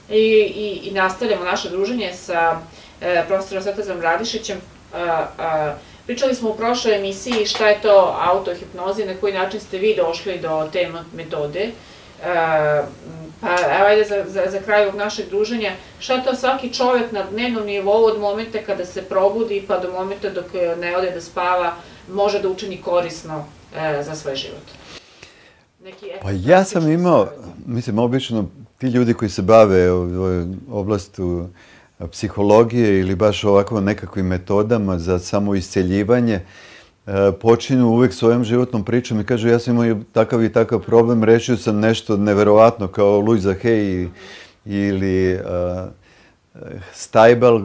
i nastavljamo naše druženje sa profesorom Svetozar Radišićem. Pričali smo u prošloj emisiji šta je to autohipnoza i na koji način ste vi došli do te metode. Pa evo ajde za kraj ovog našeg druženja, šta je to svaki čovjek na dnevnom nivou od momenta kada se probudi pa do momenta dok ne ode da spava može da učini korisno za svoj život? Pa ja sam imao, mislim, obično ti ljudi koji se bave oblastu psihologije ili baš ovako nekakvim metodama za samoisceljivanje, počinju uvek svojom životnom pričom i kažu ja sam imao takav i takav problem, rešio sam nešto neverovatno kao Louisa Hay ili Steibel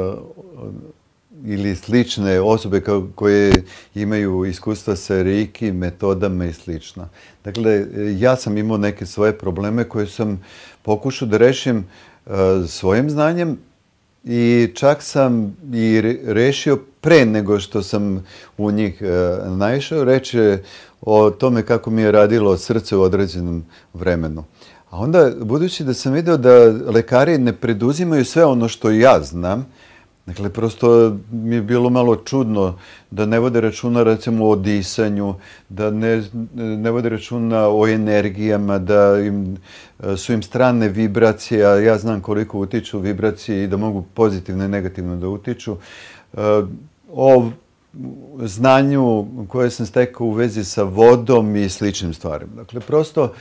ili slične osobe koje imaju iskustva sa reiki, metodama i slično. Dakle, ja sam imao neke svoje probleme koje sam pokušao da rešim svojim znanjem i čak sam i rešio pre nego što sam u njih naišao. Reč je o tome kako mi je radilo srce u određenom vremenu. A onda, budući da sam video da lekari ne preduzimaju sve ono što ja znam, dakle, prosto mi je bilo malo čudno da ne vode računa, recimo, o disanju, da ne vode računa o energijama, da su im strane vibracije, a ja znam koliko utiču vibracije i da mogu pozitivno i negativno da utiču, o znanju koje sam stekao u vezi sa vodom i sličnim stvarima. Dakle, prosto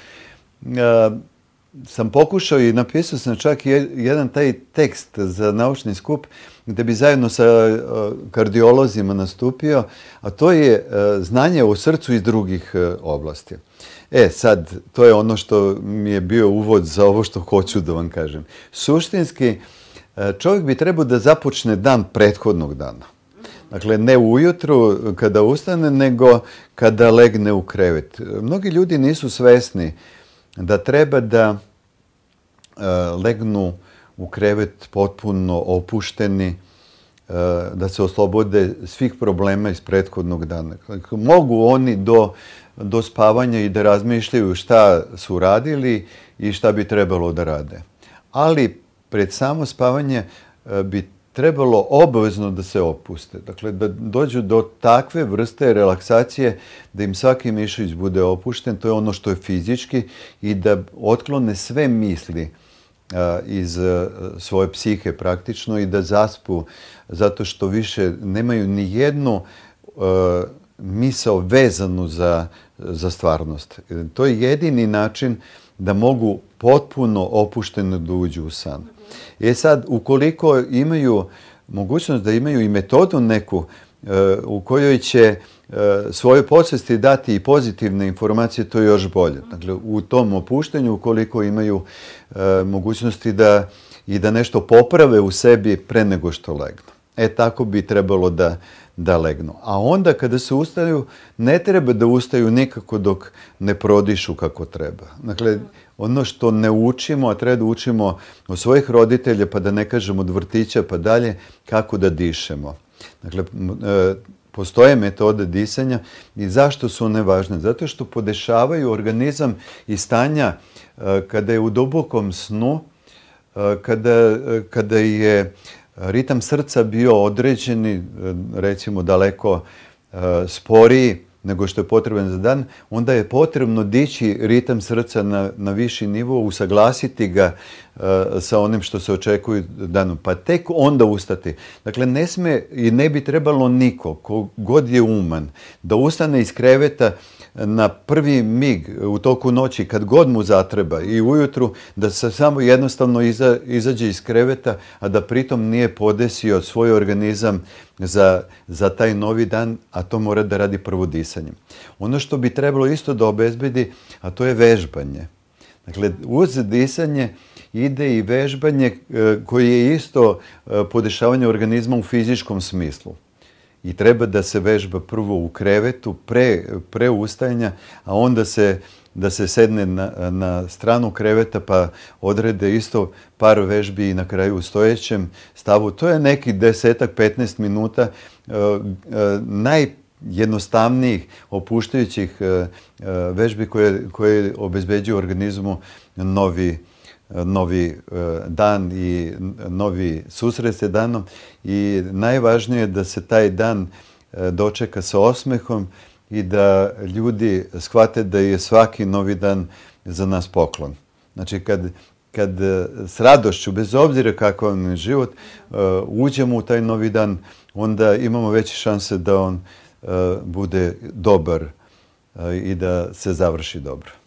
sam pokušao i napisao sam čak jedan taj tekst za naučni skup gde bi zajedno sa kardiolozima nastupio, a to je znanje o srcu iz drugih oblasti. Sad, to je ono što mi je bio uvod za ovo što hoću da vam kažem. Suštinski, čovjek bi trebao da započne dan prethodnog dana. Dakle, ne ujutru kada ustane, nego kada legne u krevet. Mnogi ljudi nisu svesni da treba da legnu u krevet potpuno opušteni, da se oslobode svih problema iz prethodnog dana. Mogu oni do spavanja i da razmišljaju šta su radili i šta bi trebalo da rade. Ali pred samo spavanje bi trebalo obavezno da se opuste. Dakle, da dođu do takve vrste relaksacije da im svaki mišić bude opušten, to je ono što je fizički, i da otklone sve misli iz svoje psihe praktično i da zaspu, zato što više nemaju ni jednu misao vezanu za stvarnost. To je jedini način da mogu potpuno opušteno da uđu u san. Sad, ukoliko imaju mogućnost da imaju i metodu neku u kojoj će svojoj podsvesti dati i pozitivne informacije, to je još bolje. Dakle, u tom opuštenju, ukoliko imaju mogućnosti da nešto poprave u sebi pre nego što legnu. Tako bi trebalo da legnu. A onda kada se ustaju, ne treba da ustaju nikako dok ne prodišu kako treba. Dakle, ono što ne učimo, a treba da učimo od svojih roditelja, pa da ne kažem od vrtića pa dalje, kako da dišemo. Dakle, postoje metode disanja i zašto su one važne? Zato što podešavaju organizam iz stanja kada je u dubokom snu, kada je ritam srca bio određeni, recimo daleko sporiji nego što je potreban za dan, onda je potrebno dići ritam srca na viši nivo, usaglasiti ga sa onim što se očekuje danom, pa tek onda ustati. Dakle, ne sme i ne bi trebalo niko, ko god je uman, da ustane iz kreveta na prvi mig u toku noći, kad god mu zatreba, i ujutru, da se samo jednostavno izađe iz kreveta, a da pritom nije podesio svoj organizam za taj novi dan, a to mora da radi prvo disanjem. Ono što bi trebalo isto da obezbedi, a to je vežbanje. Dakle, uz disanje ide i vežbanje koje je isto podešavanje organizma u fizičkom smislu. I treba da se vežba prvo u krevetu, pre ustajanja, a onda da se sedne na stranu kreveta pa odrede isto par vežbi i na kraju u stojećem stavu. To je neki 10-15 minuta najjednostavnijih opuštajućih vežbi koje obezbeđuju organizmu novi dan i novi susret s danom. I najvažnije je da se taj dan dočeka sa osmehom i da ljudi shvate da je svaki novi dan za nas poklon. Znači, kad s radošću, bez obzira kakav vam je život, uđemo u taj novi dan, onda imamo veće šanse da on bude dobar i da se završi dobro.